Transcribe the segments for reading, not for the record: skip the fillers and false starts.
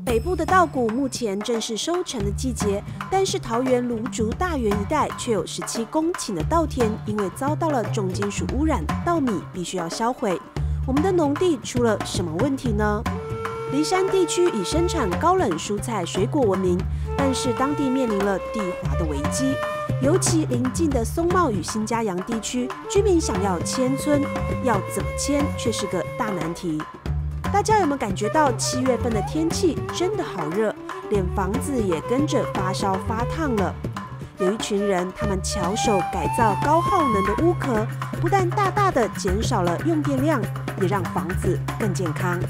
北部的稻谷目前正是收成的季节，但是桃园芦竹大园一带却有17公顷的稻田因为遭到了重金属污染，稻米必须要销毁。我们的农地出了什么问题呢？梨山地区以生产高冷蔬菜水果闻名，但是当地面临了地滑的危机。尤其邻近的松茂与新嘉阳地区，居民想要迁村，要怎么迁却是个大难题。大家有没有感觉到7月份的天气真的好热，连房子也跟着发烧发烫了？有一群人，他们巧手改造高耗能的屋壳，不但大大的减少了用电量，也让房子更健康。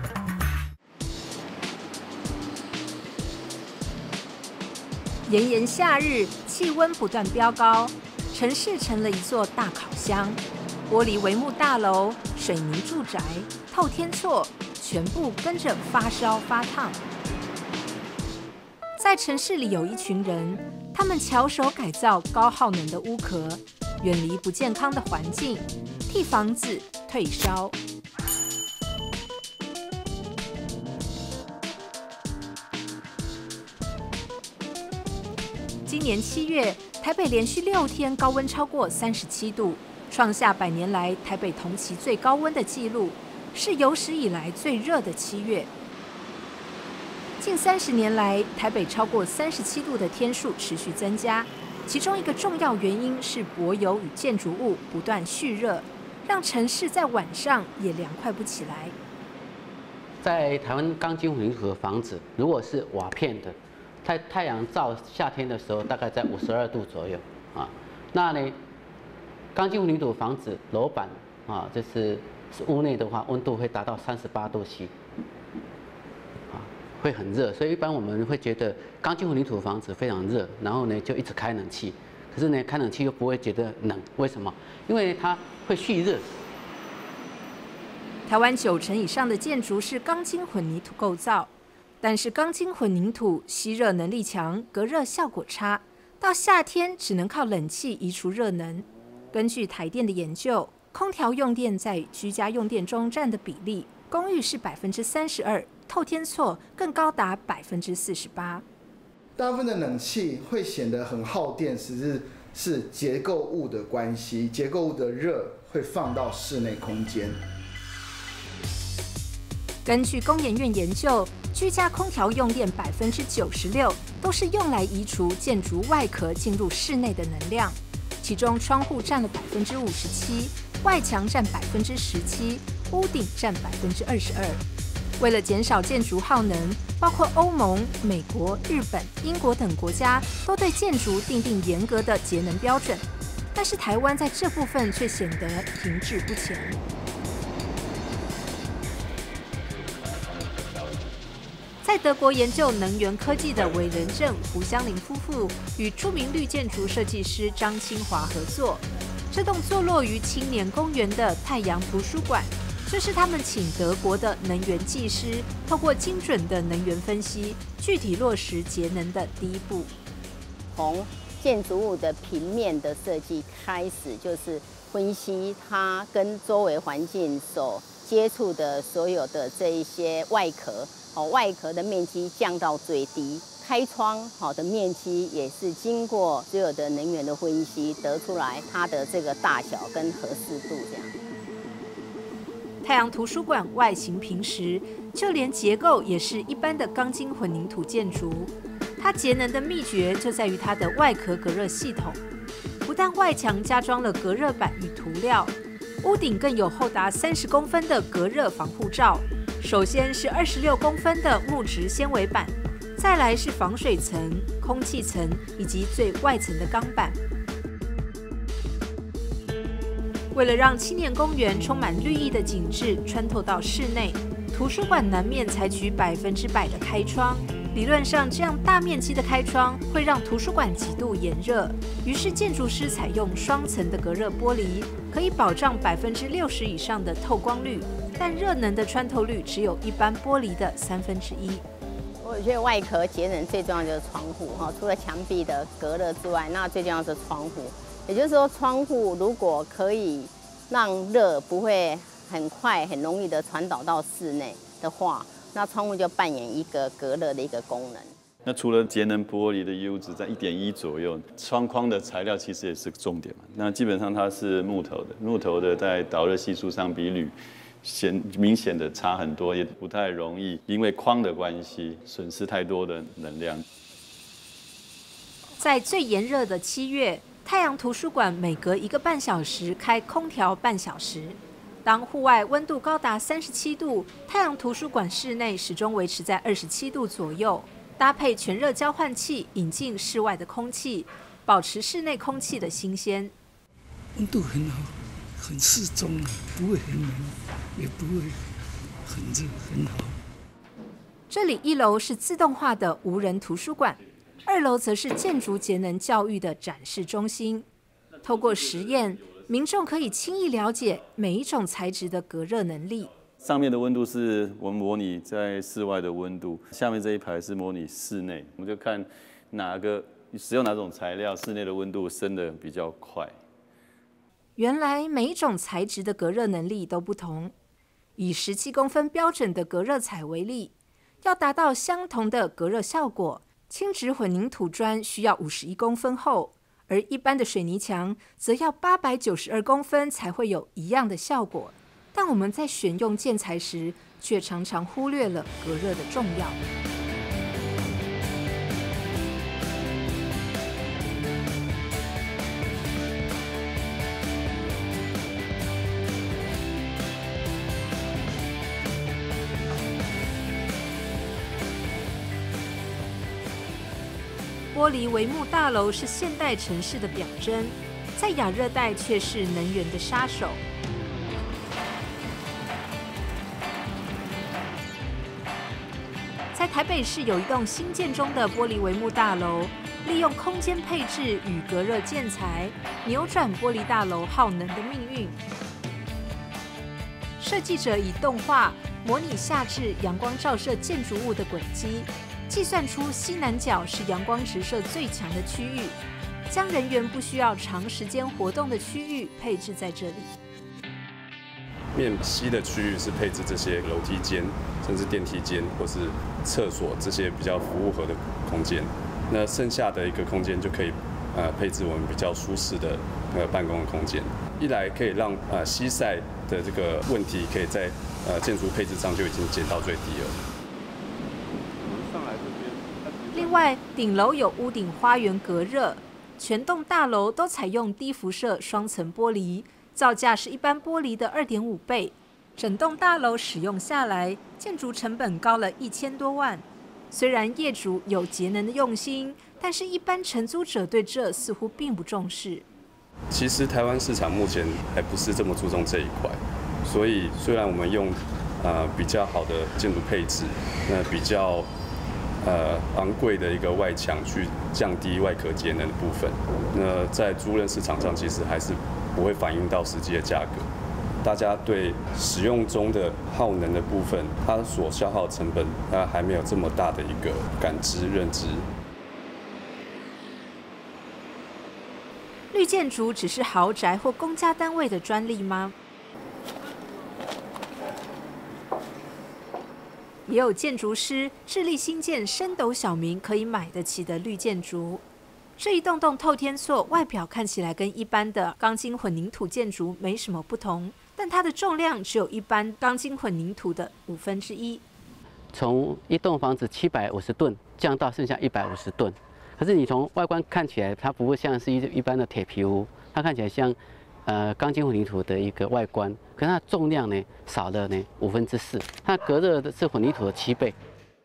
炎炎夏日，气温不断飙高，城市成了一座大烤箱。玻璃帷幕大楼、水泥住宅、透天厝，全部跟着发烧发烫。在城市里有一群人，他们巧手改造高耗能的屋壳，远离不健康的环境，替房子退烧。今年7月，台北连续6天高温超过37度，创下100年来台北同期最高温的纪录，是有史以来最热的7月。近30年来，台北超过37度的天数持续增加，其中一个重要原因是柏油与建筑物不断蓄热，让城市在晚上也凉快不起来。 在台湾钢筋混凝土的房子，如果是瓦片的，太阳照夏天的时候，大概在52度左右啊。那呢，钢筋混凝土房子楼板啊，就是屋内的话，温度会达到38度C，啊，会很热。所以一般我们会觉得钢筋混凝土房子非常热，然后呢就一直开冷气。可是呢，开冷气又不会觉得冷，为什么？因为它会蓄热。 台湾90%以上的建筑是钢筋混凝土构造。但是钢筋混凝土吸热能力强，隔热效果差，到夏天只能靠冷气移除热能。根据台电的研究，空调用电在居家用电中占的比例，公寓是32%，透天厝更高达48%。 大部分的冷气会显得很耗电，其实是结构物的关系，结构物的热会放到室内空间。 根据工研院研究，居家空调用电96%都是用来移除建筑外壳进入室内的能量，其中窗户占了57%，外墙占17%，屋顶占22%。为了减少建筑耗能，包括欧盟、美国、日本、英国等国家都对建筑订定严格的节能标准，但是台湾在这部分却显得停滞不前。在德国研究能源科技的韦仁正、胡香林夫妇与著名绿建筑设计师张清华合作，这栋坐落于青年公园的太阳图书馆，就是他们请德国的能源技师，透过精准的能源分析，具体落实节能的第一步。 从建筑物的平面的设计开始，就是分析它跟周围环境所接触的所有的这一些外壳。外壳的面积降到最低，开窗的面积也是经过所有的能源的分析得出来它的这个大小跟合适度这样。 太阳图书馆外形平实，就连结构也是一般的钢筋混凝土建筑。它节能的秘诀就在于它的外壳隔热系统，不但外墙加装了隔热板与涂料，屋顶更有厚达30公分的隔热防护罩。首先是26公分的木质纤维板，再来是防水层、空气层以及最外层的钢板。为了让青年公园充满绿意的景致穿透到室内，图书馆南面采取100%的开窗。理论上，这样大面积的开窗会让图书馆极度炎热，于是建筑师采用双层的隔热玻璃，可以保障60%以上的透光率。但热能的穿透率只有一般玻璃的1/3。 我觉得外壳节能最重要就是窗户哈，除了墙壁的隔热之外，那最重要是窗户。也就是说，窗户如果可以让热不会很快、很容易的传导到室内的话， 那窗户就扮演一个隔热的一个功能。 那除了节能玻璃的 U 值在1.1左右，窗框的材料其实也是个重点嘛。那基本上它是木头的在导热系数上比铝明显的差很多，也不太容易因为框的关系损失太多的能量。 在最炎热的7月，太阳图书馆每隔1个半小时开空调半小时。当户外温度高达37度，太阳图书馆室内始终维持在27度左右。搭配全热交换器引进室外的空气，保持室内空气的新鲜。 温度很好，很适中啊，不会很冷，也不会很热，很好。 这里1楼是自动化的无人图书馆，2楼则是建筑节能教育的展示中心。透过实验，民众可以轻易了解每一种材质的隔热能力。 上面的温度是我们模拟在室外的温度，下面这一排是模拟室内，我们就看使用哪种材料，室内的温度升得比较快。 原来每一种材质的隔热能力都不同。以17公分标准的隔热材为例，要达到相同的隔热效果，轻质混凝土砖需要51公分厚，而一般的水泥墙则要892公分才会有一样的效果。但我们在选用建材时，却常常忽略了隔热的重要。玻璃帷幕大楼是现代城市的表征，在亚热带却是能源的杀手。在台北市有一栋新建中的玻璃帷幕大楼，利用空间配置与隔热建材，扭转玻璃大楼耗能的命运。设计者以动画模拟夏至阳光照射建筑物的轨迹，计算出西南角是阳光直射最强的区域，将人员不需要长时间活动的区域配置在这里。 面西的区域是配置这些楼梯间，甚至电梯间或是厕所这些比较服务核的空间。那剩下的一个空间就可以配置我们比较舒适的办公的空间。一来可以让西晒的这个问题可以在建筑配置上就已经减到最低了。 另外，顶楼有屋顶花园隔热，全栋大楼都采用低辐射双层玻璃。造价是一般玻璃的2.5倍，整栋大楼使用下来，建筑成本高了1000多万。虽然业主有节能的用心，但是一般承租者对这似乎并不重视。 其实台湾市场目前还不是这么注重这一块，所以虽然我们用比较好的建筑配置，比较昂贵的一个外墙去降低外壳节能的部分，那在租赁市场上其实还是不会反映到实际的价格。大家对使用中的耗能的部分，它所消耗的成本，它还没有这么大的一个感知认知。 绿建筑只是豪宅或公家单位的专利吗？也有建筑师致力兴建升斗小民可以买得起的绿建筑。这一栋栋透天厝外表看起来跟一般的钢筋混凝土建筑没什么不同，但它的重量只有一般钢筋混凝土的1/5。 从一栋房子750吨降到剩下150吨，可是你从外观看起来，它不会像是一般的铁皮屋，它看起来像钢筋混凝土的一个外观，可是它的重量呢少了呢4/5，它隔热的是混凝土的7倍。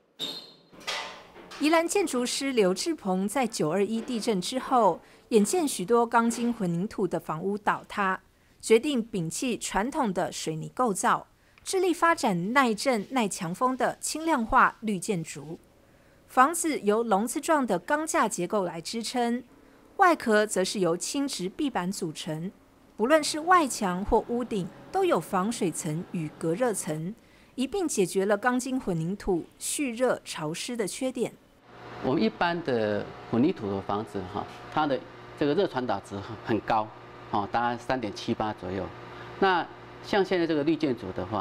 宜兰建筑师刘志鹏在921地震之后，眼见许多钢筋混凝土的房屋倒塌，决定摒弃传统的水泥构造，致力发展耐震耐强风的轻量化绿建筑。房子由笼子状的钢架结构来支撑，外壳则是由轻质壁板组成。不论是外墙或屋顶，都有防水层与隔热层，一并解决了钢筋混凝土蓄热潮湿的缺点。 我们一般的混凝土的房子它的这个热传导值很高，大概3.78左右。那像现在这个绿建筑的话，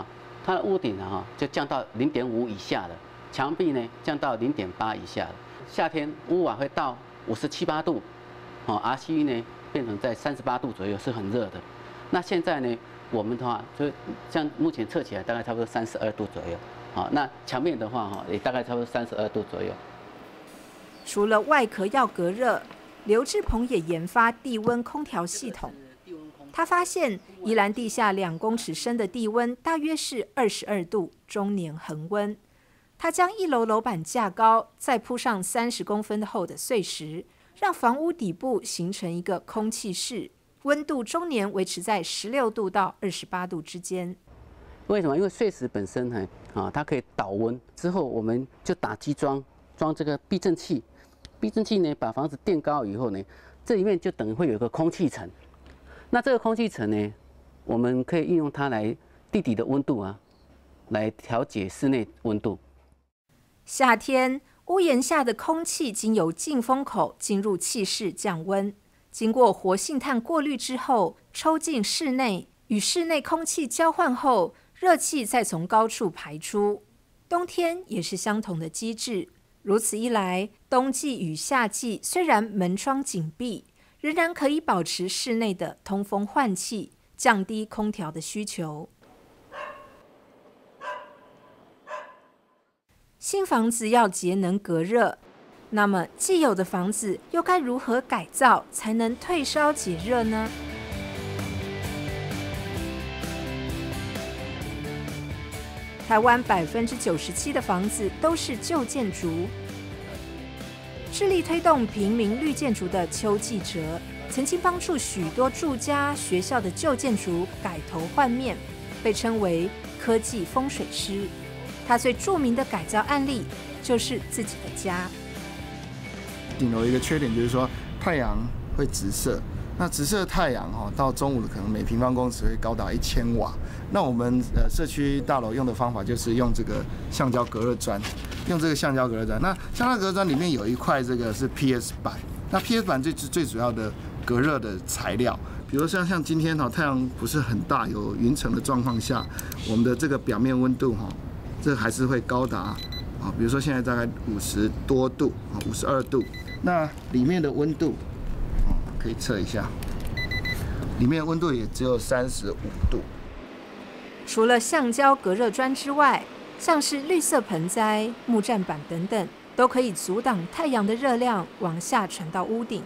它的屋顶呢就降到0.5以下了，墙壁呢降到0.8以下了。夏天屋瓦会到57、8度，RCU 呢变成在38度左右，是很热的。那现在呢，我们的话就像目前测起来大概差不多32度左右，那墙面的话也大概差不多32度左右。 除了外壳要隔热，刘志鹏也研发地温空调系统。他发现宜兰地下2公尺深的地温大约是22度，终年恒温。他将1楼楼板架高，再铺上30公分厚的碎石，让房屋底部形成一个空气室，温度终年维持在16度到28度之间。 为什么？因为碎石本身呢，它可以导温。之后我们就打基桩，装这个避震器。避震器呢，把房子垫高以后呢，这里面就等于会有一个空气层。那这个空气层呢，我们可以运用它来地底的温度来调节室内温度。 夏天，屋檐下的空气经由进风口进入气室降温，经过活性炭过滤之后，抽进室内，与室内空气交换后，热气再从高处排出。冬天也是相同的机制。如此一来，冬季与夏季虽然门窗紧闭，仍然可以保持室内的通风换气，降低空调的需求。新房子要节能隔热，那么既有的房子又该如何改造才能退烧解热呢？台湾97%的房子都是旧建筑。致力推动平民绿建筑的邱继哲，曾经帮助许多住家、学校的旧建筑改头换面，被称为科技风水师。他最著名的改造案例就是自己的家。 顶楼一个缺点就是说太阳会直射，那直射太阳到中午可能每平方公尺会高达1000瓦。那我们社区大楼用的方法就是用这个橡胶隔热砖，那橡胶隔热砖里面有一块这个是 PS 板，那 PS 板最主要的隔热的材料。比如说像今天太阳不是很大，有云层的状况下，我们的这个表面温度这还是会高达比如说现在大概50多度52度，那里面的温度可以测一下，里面温度也只有35度。 除了橡胶隔热砖之外，像是绿色盆栽、木栈板等等，都可以阻挡太阳的热量往下传到屋顶。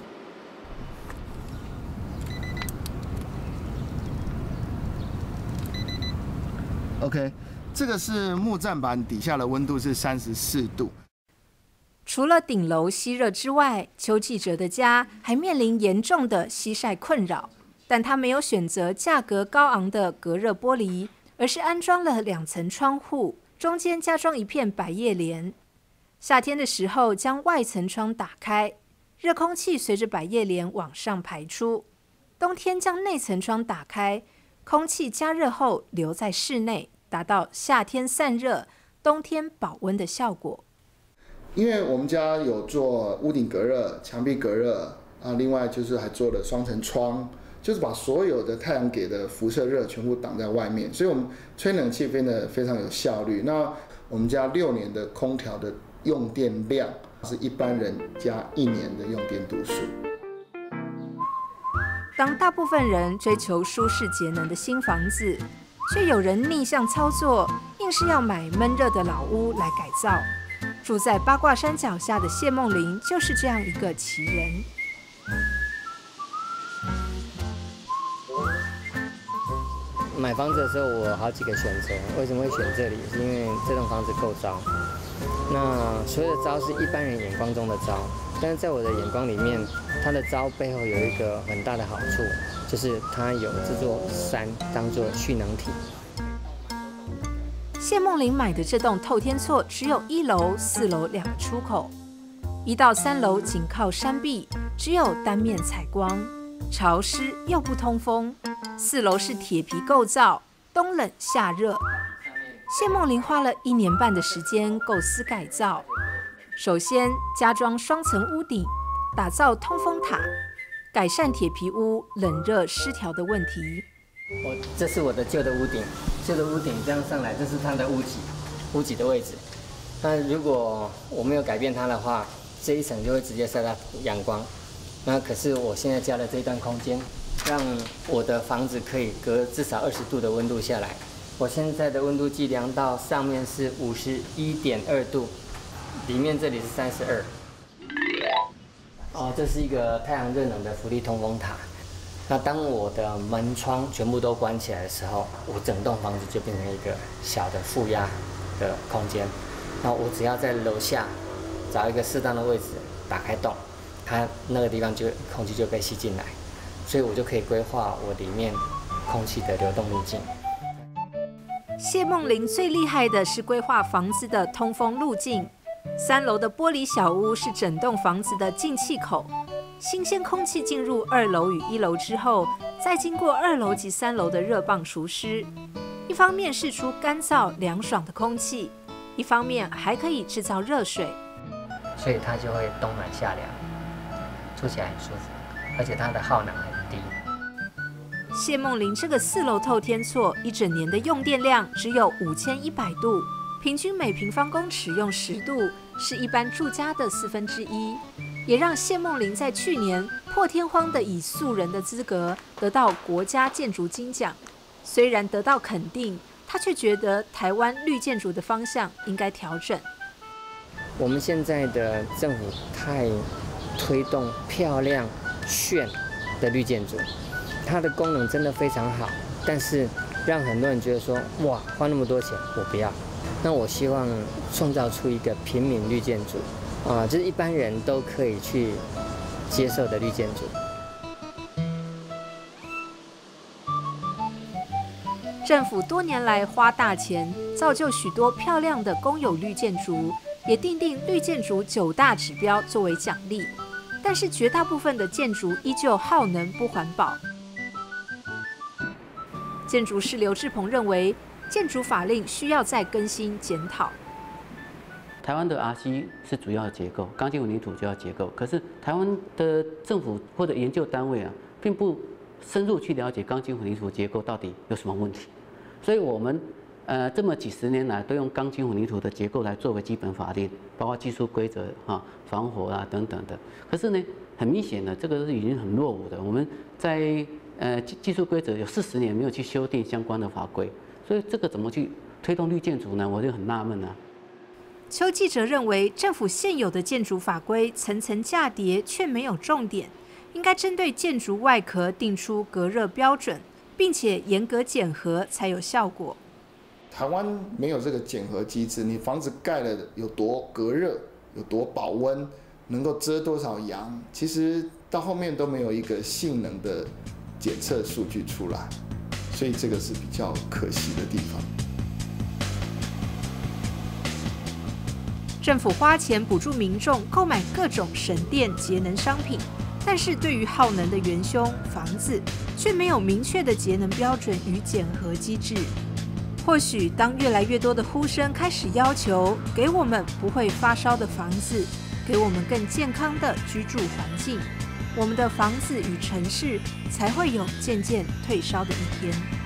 OK， 这个是木栈板底下的温度是34度。 除了顶楼吸热之外，邱继哲的家还面临严重的西晒困扰，但他没有选择价格高昂的隔热玻璃，而是安装了2层窗户，中间加装一片百叶帘。夏天的时候，将外层窗打开，热空气随着百叶帘往上排出；冬天将内层窗打开，空气加热后留在室内，达到夏天散热、冬天保温的效果。 因为我们家有做屋顶隔热、墙壁隔热另外就是还做了双层窗，就是把所有的太阳给的辐射热全部挡在外面，所以我们吹冷气变得非常有效率。那我们家6年的空调的用电量是一般人家1年的用电度数。 当大部分人追求舒适节能的新房子，却有人逆向操作，硬是要买闷热的老屋来改造。住在八卦山脚下的谢梦玲就是这样一个奇人。 买房子的时候，我有好几个选择。为什么会选这里？是因为这栋房子够糟。那所谓的糟是一般人眼光中的糟，但是在我的眼光里面，它的糟背后有一个很大的好处，就是它有这座山当作蓄能体。 谢梦玲买的这栋透天厝只有1楼、4楼2个出口，1到3楼紧靠山壁，只有单面采光，潮湿又不通风。4楼是铁皮构造，冬冷夏热。谢梦玲花了1年半的时间构思改造，首先加装双层屋顶，打造通风塔，改善铁皮屋冷热失调的问题。 这是我的旧的屋顶，旧的屋顶这样上来，这是它的屋脊的位置。那如果我没有改变它的话，这一层就会直接晒到阳光。那可是我现在加了这一段空间，让我的房子可以隔至少20度的温度下来。我现在的温度计量到上面是51.2度，里面这里是32。这是一个太阳热能的浮力通风塔。那当我的门窗全部都关起来的时候，我整栋房子就变成一个小的负压的空间。那我只要在楼下找一个适当的位置，打开洞，它那个地方空气就被吸进来，所以我就可以规划我里面空气的流动路径。 谢梦玲最厉害的是规划房子的通风路径。3楼的玻璃小屋是整栋房子的进气口，新鲜空气进入2楼与1楼之后，再经过2楼及3楼的热棒除湿，一方面释出干燥凉爽的空气，一方面还可以制造热水， 所以它就会冬暖夏凉，住起来很舒服，而且它的耗能很低。 谢梦玲这个4楼透天厝一整年的用电量只有5100度，平均每平方公尺用10度，是一般住家的1/4，也让谢梦玲在去年破天荒的以素人的资格得到国家建筑金奖。虽然得到肯定，他却觉得台湾绿建筑的方向应该调整。 我们现在的政府太推动漂亮炫的绿建筑，它的功能真的非常好，但是让很多人觉得说，哇，花那么多钱，我不要。那我希望创造出一个平民绿建筑，就是一般人都可以去接受的绿建筑。 政府多年来花大钱造就许多漂亮的公有绿建筑，也订定绿建筑9大指标作为奖励，但是绝大部分的建筑依旧耗能不环保。建筑师刘志鹏认为，建筑法令需要再更新检讨。 台湾的 RC 是主要的结构，钢筋混凝土主要结构，可是台湾的政府或者研究单位并不深入去了解钢筋混凝土结构到底有什么问题，所以我们这么几十年来都用钢筋混凝土的结构来作为基本法令，包括技术规则防火等等的。可是呢，很明显的这个是已经很落伍的，我们在技术规则有40年没有去修订相关的法规。所以这个怎么去推动绿建筑呢？我就很纳闷啊。 邱记者认为，政府现有的建筑法规层层架叠，却没有重点，应该针对建筑外壳定出隔热标准，并且严格检核才有效果。 台湾没有这个检核机制，你房子盖了有多隔热，有多保温，能够遮多少阳，其实到后面都没有一个性能的检测数据出来。所以这个是比较可惜的地方。 政府花钱补助民众购买各种省电节能商品，但是对于耗能的元凶房子，却没有明确的节能标准与检核机制。或许当越来越多的呼声开始要求给我们不会发烧的房子，给我们更健康的居住环境，我们的房子与城市才会有渐渐退烧的一天。